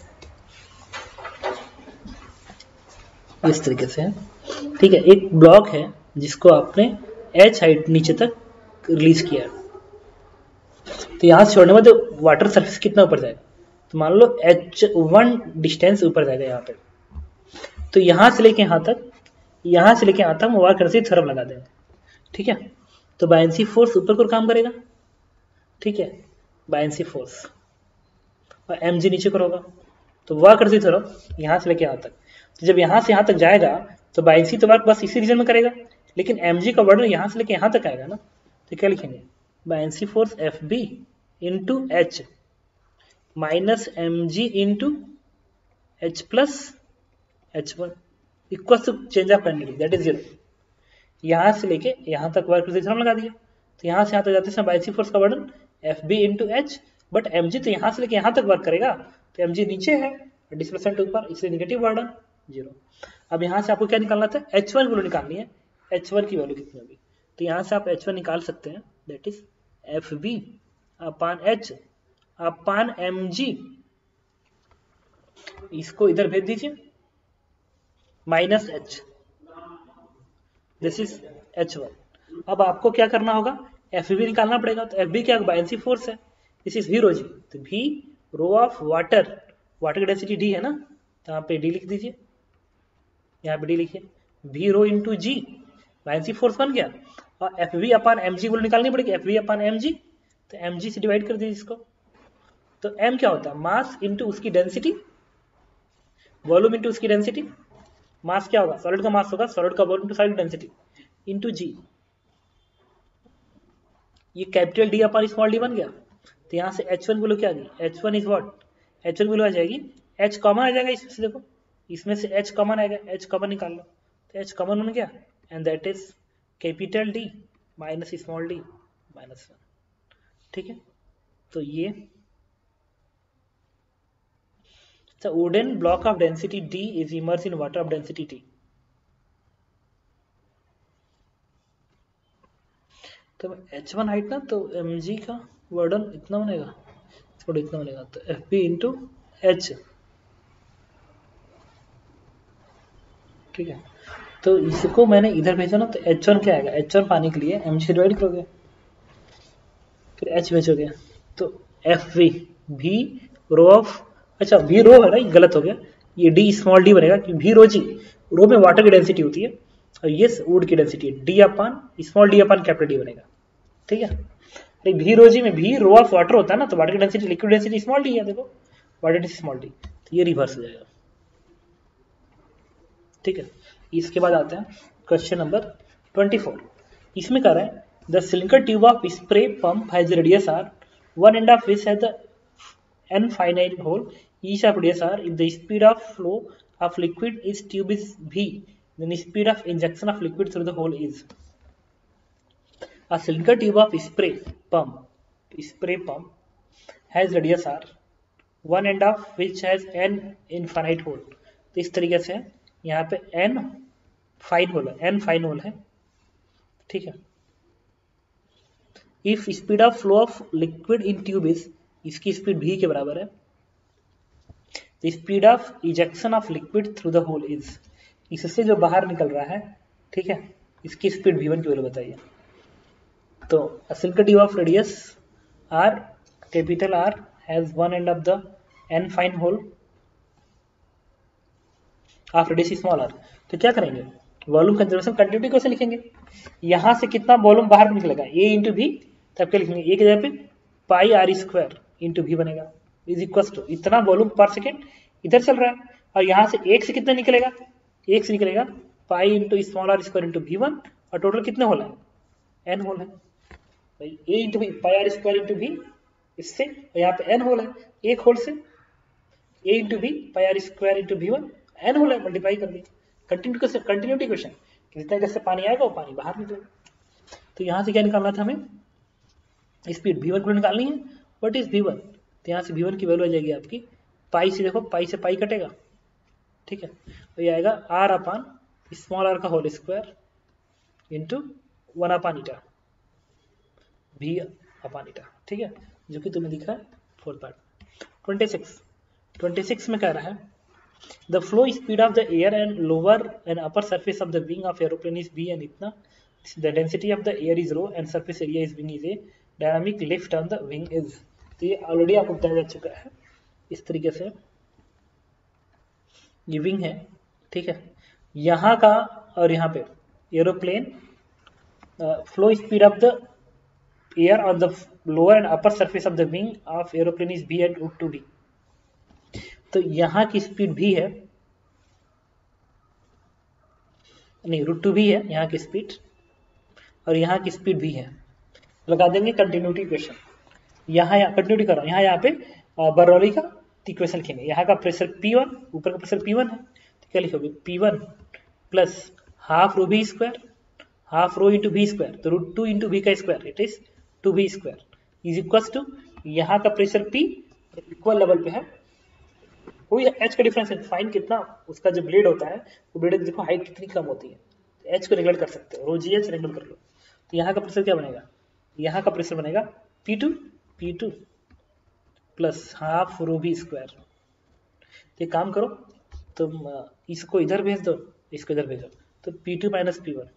इस तरीके से ठीक है, एक ब्लॉक है जिसको आपने एच हाइट नीचे तक रिलीज किया, तो यहां से छोड़ने में तो वाटर सरफेस कितना ऊपर जाएगा, तो मान लो एच वन डिस्टेंस ऊपर जाएगा यहाँ पे। तो यहां से लेके यहां तक, यहां से लेके यहां तक हम वाकर थ्योरम लगा देंगे, ठीक है। तो बायनेंसी फोर्स ऊपर को काम करेगा, ठीक है, बायनेंसी फोर्स, और एम जी नीचे को होगा। तो वाकर थ्योरम यहां से लेके यहां तक, तो जब यहां से यहां तक जाएगा तो बायनेंसी तो वर्क बस इसी रीजन में करेगा, लेकिन एम जी का वर्डन यहां से लेके यहां तक आएगा ना, तो क्या लिखेंगे, buoyancy force F B into H minus M G into H plus H one equal to change of quantity that is zero. यहां से लेके यहां तक वर्क थ्योरम लगा दिया, तो यहाँ से यहाँ तक जाते हैं बायसी फोर्स का वर्डन F B into H, but M G तो यहाँ से लेके यहाँ तक वर्क करेगा, तो एम जी नीचे है, डिस्प्लेसमेंट ऊपर, इसलिए निगेटिव वर्डन जीरो। अब यहाँ से आपको क्या निकालना था, एच वन वैल्यू निकालनी है, एच वन की वैल्यू कितनी होगी, तो यहाँ से आप एच वन निकाल सकते हैं, that is F B upon H upon M G, इसको इधर भेज दीजिए, minus H, this is H one. अब आपको क्या करना होगा, एफ बी निकालना पड़ेगा, तो एफ बी क्या बायसी फोर्स है, this is V rho G, तो V rho of water, water की डेंसिटी डी है ना, तो यहाँ पे डी लिख दीजिए, यहाँ पे डी लिखिए, V rho into G, buoyancy force बन गया, और F B upon M G बोलो निकालनी पड़ेगी, F B upon M G, तो एम जी से डिवाइड कर दीजिए इसको, तो एम क्या होता है, मास इंटू उसकी डेंसिटी, वॉल्यूम इंटू उसकी डेंसिटी, मास क्या होगा, सॉलिड का मास होगा, सॉलिड का volume into solid density into G, ये capital D upon small D बन गया, तो यहाँ से एच वन बोलो क्या आ गई, H one is what, H one बोलो आ जाएगी, एच कॉमन आ जाएगा इसमें से, देखो इसमें से एच कॉमन आएगा, एच कॉमन निकाल लो, तो एच कॉमन बन गया, and that is capital D minus small D minus one, ठीक है। तो ये the wooden block of density D is immersed in water of density T। तो एच वन हाइट ना, तो mg का वर्डन इतना बनेगा, थोड़ा इतना बनेगा, तो एफ बी इंटू एच, ठीक है। तो इसको मैंने इधर भेजा ना, तो एच वन क्या आएगा, एच वन पाने के लिए एम जी डिवाइड करोगे, फिर एच भेजोगे, तो एफ वी भी रो ऑफ, अच्छा वी रो है ना, ये गलत हो गया, ये डी स्मॉल डी बनेगा, क्योंकि वी रो जी, रो में वाटर की डेंसिटी होती है, और ये वुड की डेंसिटी है, D upon small D upon capital D बनेगा, ठीक है। अरे वी रो जी में भी रो ऑफ वाटर होता है ना, तो वाटर की density, liquid density small D है, देखो वाटर डेंसिटी स्मॉल डी, तो ये रिवर्स हो जाएगा, ठीक है। इसके बाद आते हैं क्वेश्चन नंबर ट्वेंटी फोर, इसमें कह रहा है the cylinder tube of spray pump has radius R, one end of which has the n finite hole, each of radius r, if the speed of flow of liquid is tube is v, then speed of injection of liquid through the hole is, a cylinder tube of spray pump, spray pump has radius r, one end of which has n infinite hole, तो इस तरीके से यहाँ पे n fine hole है, n fine hole है, ठीक है। if speed of flow of liquid in tube is, इसकी स्पीड v के बराबर है, the speed of ejection of liquid through the hole is, इससे जो बाहर निकल रहा है, ठीक है, इसकी स्पीड v वन की वैल्यू बताइए। तो a cylinder tube of radius r, capital R has one end of the n fine hole of radius small r, तो क्या करेंगे, वॉल्यूम कंजर्वेशन कंटिन्यूटी कैसे लिखेंगे, यहां से कितना वॉल्यूम बाहर निकलेगा, a इंटू वी, तब क्या लिखेंगे, ए की जगह पे pi R square into V बनेगा, इज इक्वल टू इतना वॉल्यूम पर सेकेंड इधर चल रहा है, और यहाँ से एक से कितना निकलेगा, एक से निकलेगा pi into small R square into V one, और टोटल कितने होल है, एन होल है भाई, A into V pi R square into V, इससे यहाँ पे एन होल है, एक होल से A into V pi R square into V one, N hole है, मल्टीप्लाई कर दी, कंटिन्यूटी कंटिन्यूटी क्वेश्चन, जितना जैसे पानी आएगा वो पानी बाहर निकलेगा। तो यहाँ से क्या निकालना था हमें, स्पीड v वन को निकालनी है, व्हाट इज v वन, तो यहाँ से v वन की वैल्यू आ जाएगी आपकी पाई से, देखो पाई से पाई कटेगा, ठीक है, तो ये आएगा r अपान स्मॉल r का whole square into one upon eta v upon eta, ठीक है, जो कि तुम्हें दिख रहा है fourth part. Twenty six twenty six में कह रहा है the flow speed of the air and lower and upper surface of the wing of aeroplane is v and इतना, the density of the air is rho and surface area is wing is A, dynamic lift on the wing is, तो ये already आपको बताया जा चुका है, इस तरीके से ये विंग है, ठीक है, यहाँ का और यहाँ पे aeroplane flow speed of the air on the lower and upper surface of the wing of aeroplane is v at root two D, तो यहाँ की स्पीड v है, नहीं रूट टू v है यहाँ की स्पीड, और यहाँ की स्पीड v है, लगा देंगे कंटिन्यूटी इक्वेशन, यहाँ यहाँ कंटिन्यूटी कर रहा हूँ, यहाँ यहाँ पे बरनौली का इक्वेशन लिखेंगे, यहाँ का प्रेशर P वन, ऊपर का प्रेशर P वन है, तो क्या लिखोगे P one plus half rho V square, half rho into V square, तो रूट टू इंटू वी का स्क्वायर, it is two V square is equal to यहाँ का प्रेशर पी इक्वल लेवल पे है, कोई एच का डिफरेंस है, फाइन कितना उसका जो ब्लेड होता है वो ब्लेड देखो हाइट कितनी कम होती है, एच को रेगुलेट कर सकते हो, रो जी एच रेगुलेट कर लो। तो यहाँ का प्रेशर क्या बनेगा, यहाँ का प्रेशर बनेगा P two P two plus half rho V square. तो काम करो, तुम इसको इधर भेज दो, इसको इधर भेजो, तो P two minus P one,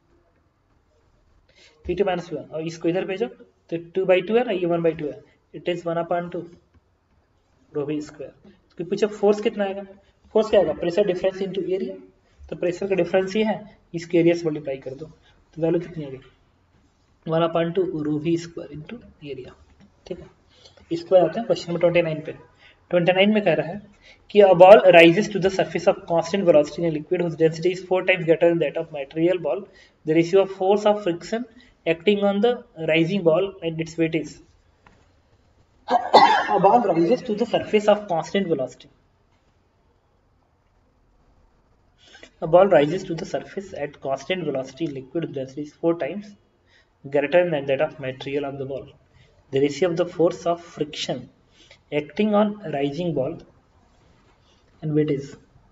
P two minus P one, और इसको इधर भेजो तो टू बाई टू है ना, ये वन बाई टू है, it is one upon two rho V square. तो पूछो फोर्स कितना आएगा, फोर्स क्या आएगा, प्रेशर डिफरेंस इनटू एरिया, तो प्रेशर का डिफरेंस ये है, इसके एरिया से मल्टीप्लाई कर दो, तो वैल्यू कितनी आ गई, one upon two rho V square into area. ठीक है, इसको आते हैं क्वेश्चन नंबर ट्वेंटी नाइन पे। ट्वेंटी नाइन में कह रहा है कि a ball rises to the surface of constant velocity in a liquid whose density is four times greater than that of material ball. The ratio of force of friction acting on the rising ball and its weight is. A ball rises to the surface of constant velocity. A ball rises to the surface at constant velocity in liquid whose density is four times greater than that of material of the ball. The ratio of the force of friction acting on rising ball and weight is.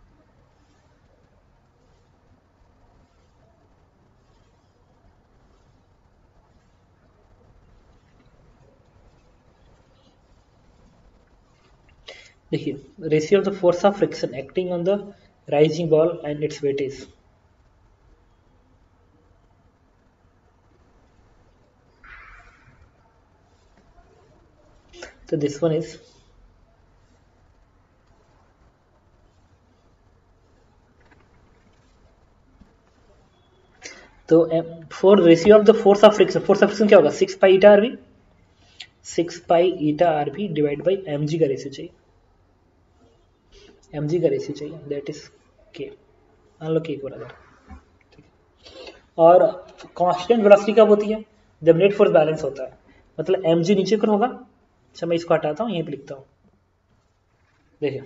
देखिए, ratio of the force of friction acting on the rising ball and its weight is, so this one is तो for ratio of the force of friction, force of friction क्या होगा, six pi eta R V, six pi eta R V divide by M G का ratio चाहिए, M G का ratio चाहिए, that is के, मान लो के बराबर। और कांस्टेंट वेलोसिटी कब होती है, जब नेट फोर्स बैलेंस होता है, मतलब एम जी नीचे कर होगा। अच्छा मैं इसको हटाता हूँ, यहीं पे लिखता हूँ, देखिए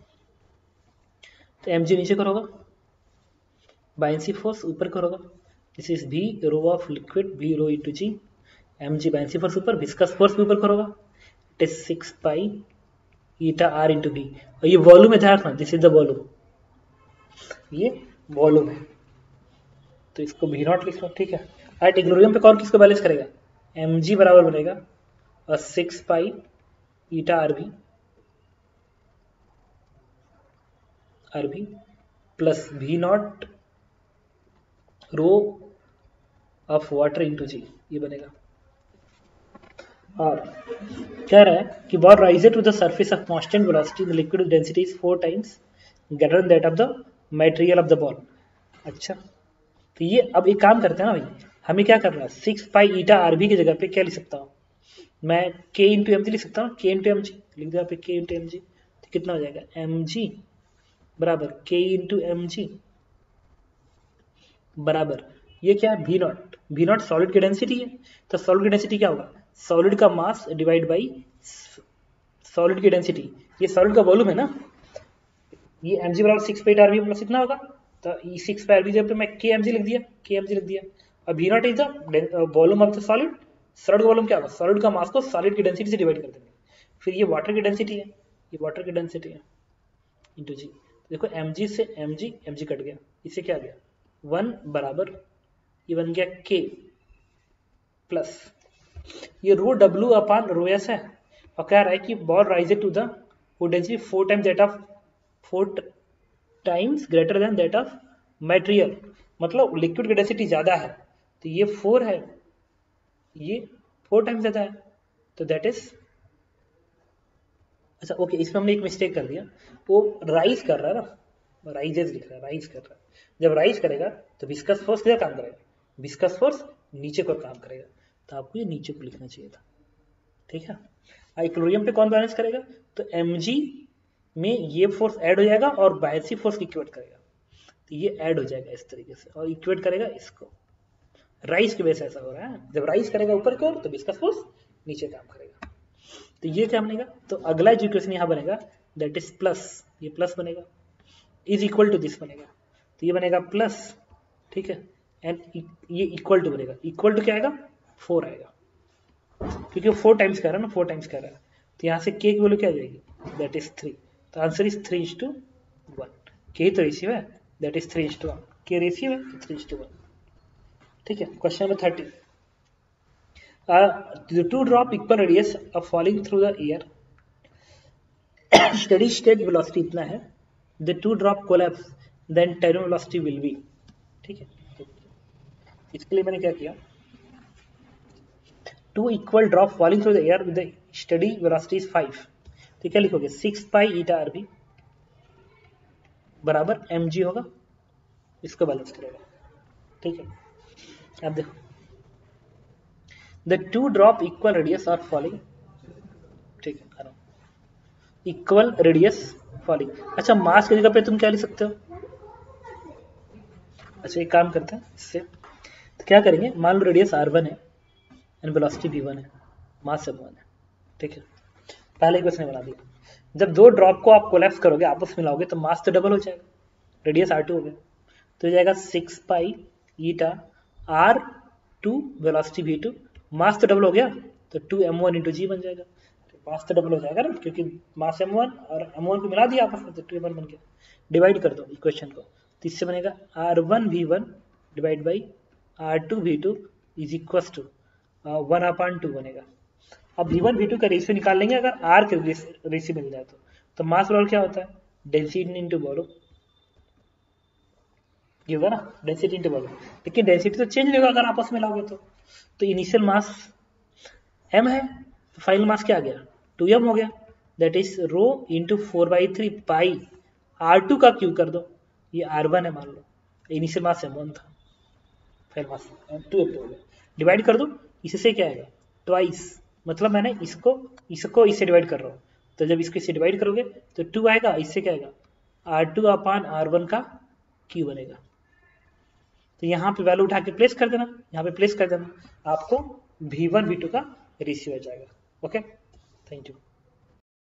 तो एम जी नीचे कर होगा, बायसी फोर्स ऊपर कर होगा, दिस इज भी रो ऑफ लिक्विड, भी rho into G, M G buoyancy force ऊपर, विस्कस फोर्स भी ऊपर कर होगा, it is six pi eta R into V, और ये वॉल्यूम है, ध्यान रखना दिस इज द वॉल्यूम, ये वॉल्यूम है, तो इसको भी नॉट लिख लो। ठीक है, एट इक्विलिब्रियम पे कौन किसको बैलेंस करेगा, एम जी बराबर बनेगा और six pi eta R V R V plus V naught rho of water into G, ये बनेगा। और कह रहा है कि ball rises to the surface of constant velocity, the liquid density is four times greater than that of the material of the ball. अच्छा तो ये अब एक काम करते हैं ना भाई, हमें क्या करना है, सिक्स पाई ईटा आरबी की जगह पे क्या लिख सकता हूँ मैं, के इंटू एम जी लिख सकता हूँ, के इंटू एम जी लिख दिया पे, के इंटू एम जी, तो कितना हो जाएगा, एम जी बराबर के इंटू एम जी बराबर ये क्या है, भी नॉट, भी नॉट सॉलिड की डेंसिटी है, तो सॉलिड की डेंसिटी क्या होगा, सॉलिड का मास डिवाइड बाई सॉलिड की डेंसिटी, ये सॉलिड का वॉल्यूम है ना, ये एम जी बराबर six pi R V plus इतना होगा, तो ये सिक्स पाई आर बी जब पे मैं के एम जी लिख दिया, के एम जी लिख दिया, और V naught is the volume of the solid, solid का वॉल्यूम क्या होगा, सॉलिड का मास को सॉलिड की डेंसिटी से डिवाइड कर देंगे, फिर ये वाटर की डेंसिटी है, ये वाटर की डेंसिटी है इंटू जी, देखो एम जी से M G, M G cut गया, इससे क्या गया वन बराबर ये बन गया के प्लस ये रो डब्ल्यू अपान रो एस है, और कह रहा है कि बॉल राइजेस टू द वो density four times that of four times greater than that of material, मतलब लिक्विड की डेंसिटी ज्यादा है, तो ये फोर है, ये फोर टाइम्स ज्यादा है, तो दैट इज, अच्छा ओके इसमें हमने एक मिस्टेक कर दिया, वो राइज कर रहा है ना, राइजेस लिख रहा है, राइज कर रहा है, जब राइज करेगा तो विस्कस फोर्स किधर काम करेगा, विस्कस फोर्स नीचे को काम करेगा, तो आपको ये नीचे को लिखना चाहिए था। ठीक है, इक्विलिब्रियम पे कौन बैलेंस करेगा, तो mg में ये फोर्स ऐड हो जाएगा और बायसी फोर्स इक्वेट करेगा, तो ये ऐड हो जाएगा इस तरीके से, और इक्वेट करेगा इसको, राइज की वजह से ऐसा हो रहा है, जब राइज करेगा ऊपर की ओर तो विस्कस फोर्स नीचे काम करेगा, तो ये क्या बनेगा, तो अगला जो इक्वेशन यहाँ बनेगा दैट इज प्लस, ये प्लस बनेगा, इज इक्वल टू दिस बनेगा, तो ये बनेगा प्लस, ठीक है एंड ये इक्वल टू बनेगा, इक्वल टू क्या आएगा, फोर आएगा, क्योंकि वो फोर टाइम्स कह रहा है ना, फोर टाइम्स कह रहा है, तो यहाँ से के की वैल्यू क्या आ जाएगी, दैट इज थ्री, तो answer is three is to one, के तो रेशियो है, that is three is to one, के रेशियो है थ्री इज टू वन। ठीक है, question number thirty, the two drop equal radius of falling through the air, steady state velocity इतना है, the two drop collapse then terminal velocity will be. ठीक है, इसके लिए मैंने क्या किया, two equal drop falling through the air with the steady velocity is five, तो क्या लिखोगे, six pi eta R V बराबर एम जी होगा, इसको बैलेंस करेगा। ठीक है, अब देखो, the two drop equal radius R falling, ठीक है, इक्वल रेडियस फॉलिंग। अच्छा, मास की जगह पे तुम क्या लिख सकते हो, अच्छा एक काम करते हैं इससे, तो क्या करेंगे, मान लो रेडियस आर वन है एंड वेलोसिटी वी वन है, मास एम वन है। ठीक है, पहले क्वेश्चन बना दिया, जब दो ड्रॉप को आप कोलैप्स करोगे, आपस में मिलाओगे, तो मास तो डबल हो जाएगा, रेडियस आर टू हो गया, तो हो जाएगा six pi eta R two velocity V two, mass तो डबल हो गया, तो two M one into G बन जाएगा, तो मास तो डबल हो जाएगा ना, क्योंकि मास एम वन और एम वन को मिला दिया आपस में, तो टू एम वन बन गया। डिवाइड कर दो इक्वेशन को, तो इससे बनेगा R one V one divide by R two V two is equal to one upon two बनेगा। अब वी वन वी टू का रेशियो निकाल लेंगे, अगर आर के रेशियो मिल जाए तो, तो मास बराबर क्या होता है, डेंसिटी इंटू वॉल्यूम, ये होगा ना, डेंसिटी इंटू वॉल्यूम, लेकिन डेंसिटी तो चेंज होगा अगर आपस में लाओगे तो, तो इनिशियल मास m है, तो फाइनल मास क्या आ गया, टू एम हो गया, that is rho into four by three pi R two का क्यू कर दो, ये आर वन है मान लो, इनिशियल मास एम वन था, फाइनल मास टू एम हो गया, डिवाइड कर दो, इससे क्या आएगा, ट्वाइस, मतलब मैंने इसको इसको इससे डिवाइड कर रहा हूँ, तो जब इसको इससे डिवाइड करोगे तो टू आएगा, इससे क्या आएगा, R two upon R one का क्यू बनेगा, तो यहाँ पे वैल्यू उठा के प्लेस कर देना, यहाँ पे प्लेस कर देना, आपको वी वन वी टू का रेशियो आ जाएगा। Okay, thank you.